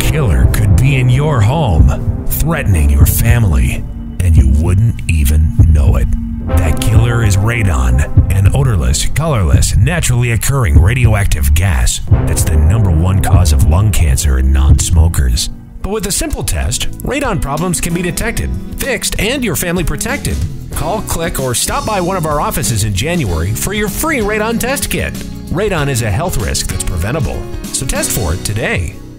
killer could be in your home, threatening your family, and you wouldn't even know it. That killer is radon, an odorless, colorless, naturally occurring radioactive gas that's the #1 cause of lung cancer in non-smokers. But with a simple test, radon problems can be detected, fixed, and your family protected. Call, click, or stop by one of our offices in January for your free radon test kit. Radon is a health risk that's preventable, so test for it today.